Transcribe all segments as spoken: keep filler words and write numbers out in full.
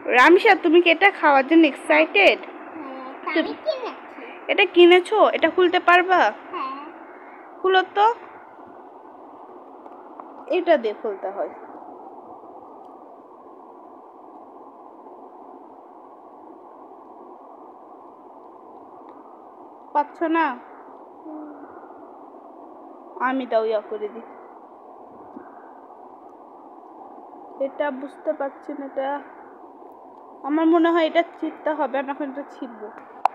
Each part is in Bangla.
রামিশা, তুমি কি এটা খাওয়ার জন্য এক্সাইটেড? এটা কিনেছো? এটা খুলতে পারবা? খুলো তো। এটা দিয়ে খুলতে হয়। পাচ্ছ না? আমি দাও ইয়া করে দিই। এটা বুঝতে পারছি না। এটা আমার মনে হয় এটা ছিটতে হবে। আমি এখন এটা ছিটবো।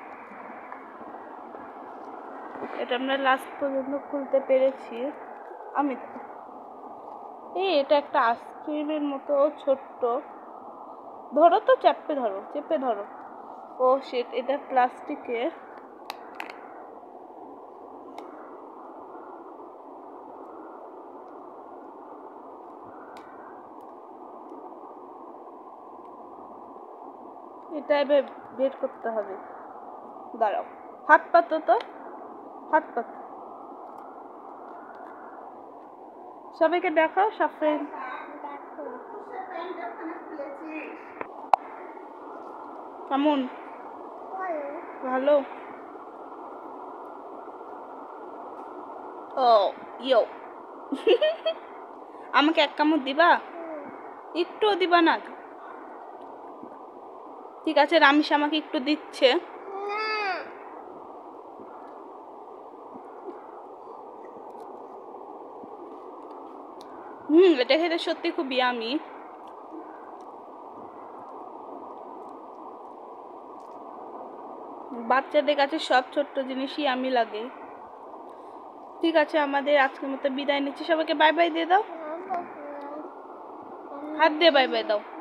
এটা আমরা লাস্ট পর্যন্ত খুলতে পেরেছি। আমি এই এটা একটা আইসক্রিমের মতো ছোট্ট। ধরো তো, চেপে ধরো, চেপে ধরো। ও শিট, এটা প্লাস্টিকের। এটা এবার বের করতে হবে। দাঁড়াও, হাত পাতো তো, হাত পাতো। সবাইকে দেখাও, সব ফ্রেন্ড। কেমন? ভালো। ও ইয়ো। আমাকে এক কামড় দিবা? একটুও দিবা না? ঠিক আছে, রামিশ আমাকে একটু দিচ্ছে। হুম, এটা খেতে সত্যি খুব ইয়ামি। বাচ্চাদের কাছে সব ছোট্ট জিনিসই আমি লাগে। ঠিক আছে, আমাদের আজকের মতো বিদায় নিচ্ছি। সবাইকে বাই বাই দিয়ে দাও। হাত দিয়ে বাই বাই দাও।